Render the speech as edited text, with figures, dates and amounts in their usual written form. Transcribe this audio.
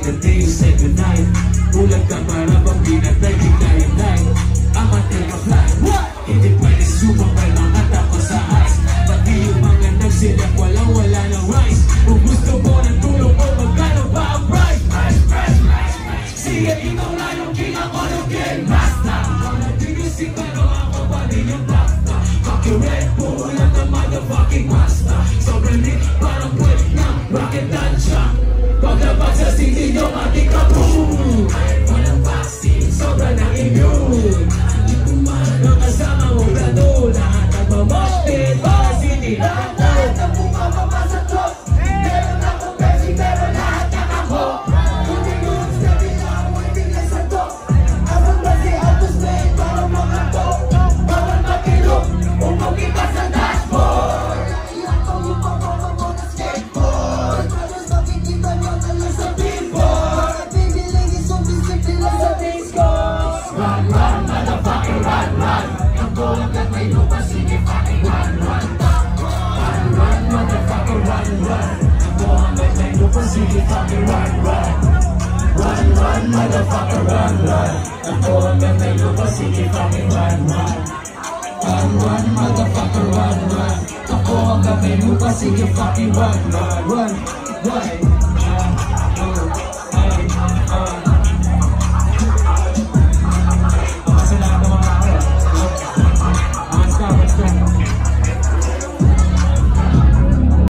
the day you say goodnight. Bulag ka para bang pinatay, biglayan-night. Ama take a flight, hindi pwede sumabay mga tako sa ice. Pati yung mga nagsilap walang-wala ng rice. Kung gusto mo ng tulong mo, magkano ba ang price? Sige, ikaw na yung king, ako yung game master. Ikaw na tinisip, pero ako pa rin yung doctor. Fuck your Red Bull at the motherfucking master. Sobrang lit, parang puwet ng rocket launcher. Paglabas sa sindi nyo, mati ka boom. Walang vaccine, sobrang na immune. Ang kasama mo brado, lahat nagmamoshpit para sinilang mo. Lahat ng bunga mapasa top. Meron akong Pepsi, pero lahat nakako. Hindi yun, sabi na ako, hindi na sa top. Abang ba si Autos May, parang mga top. Bawal makilok, umuwi ka sa dashboard. Naiyak ko yung pagkaka mo na skateboard. Brothers, makikita nyo na lang sa billboard. At bibiling isong disipin lang sa disco. Run, run, motherfucker, run, run. Ang bulang at may lupa, sige fucking run, run. Run, run, motherfucker, run, run. Ang bulang at may lupa, sige fucking run, run. Run, run, motherfucker, run, run. Ang bulang at may lupa, sige fucking run, run. Run, run, motherfucker, run, run. Ang bulang at may lupa, sige fucking run, run, run, run.